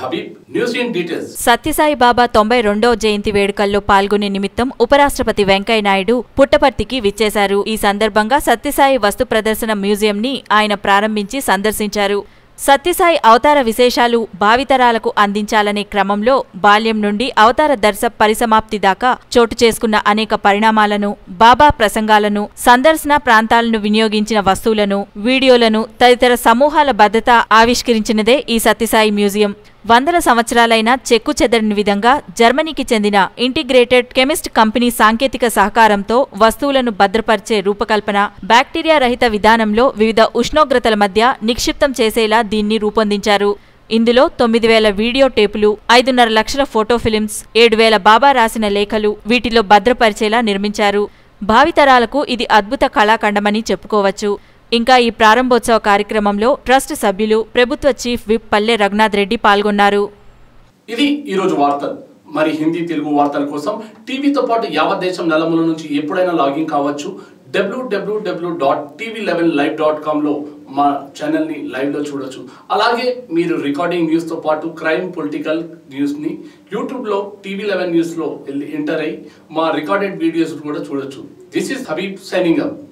Habib. News in details. Sathya Sai బాబా 92వ జయంతి వేడుకల్లో పాల్గొనే నిమిత్తం ఉపరాష్ట్రపతి వెంకయ్య నాయుడు పుట్టపర్తికి విచ్చేశారు. ఈ సందర్భంగా సత్యసాయి వస్తు ప్రదర్శన మ్యూజియంని ఆయన ప్రారంభించి సందర్శించారు. సత్యసాయి అవతార విశేషాలు భావితరాలకు అందించాలనే క్రమంలో బాల్యం నుండి అవతార దర్శ పరిసమాప్తి దాకా చోటు చేసుకున్న అనేక పరిణామాలను, బాబా ప్రసంగాలను, సందర్శన ప్రాంతాలను వినియోగించిన వస్తువులను, వీడియోలను తదితర సమూహాల భద్రత ఆవిష్కరించినదే ఈ సత్యసాయి మ్యూజియం. వందల సంవత్సరాలైన చెక్కు చెదరని విధంగా జర్మనీకి చెందిన ఇంటిగ్రేటెడ్ కెమిస్ట్ కంపెనీ సాంకేతిక సహకారంతో వస్తువులను భద్రపరిచే రూపకల్పన, బ్యాక్టీరియా రహిత విధానంలో వివిధ ఉష్ణోగ్రతల మధ్య నిక్షిప్తం చేసేలా దీన్ని రూపొందించారు. ఇందులో 9000 వీడియో టేపులు, 5.5 లక్షల ఫోటో ఫిలిమ్స్, 7000 బాబా రాసిన లేఖలు వీటిలో భద్రపరిచేలా నిర్మించారు. భావితరాలకు ఇది అద్భుత కళాఖండమని చెప్పుకోవచ్చు. ఇంకా ఈ ప్రారంభోత్సవ కార్యక్రమంలో ట్రస్ట్ సభ్యులు, ప్రభుత్వ చీఫ్ విప్ పల్లె రఘునాథ్ రెడ్డి పాల్గొన్నారు. ఇది ఈ రోజు వార్తలు. మరి హిందీ తెలుగు వార్తల కోసం టీవీతో పాటు యావత్ దేశం నలుమూలల నుంచి ఎప్పుడైనా లాగిన్ కావచ్చు. www.tv11live.com లో మా ఛానల్ ని లైవ్ లో చూడొచ్చు. అలాగే మీరు రికార్డింగ్ న్యూస్ తో పాటు క్రైమ్, పొలిటికల్ న్యూస్ ని యూట్యూబ్ లో TV11 న్యూస్ లో ఎంటర్ అయ్యి మా రికార్డెడ్ వీడియోస్ కూడా చూడొచ్చు. This is Habib signing up.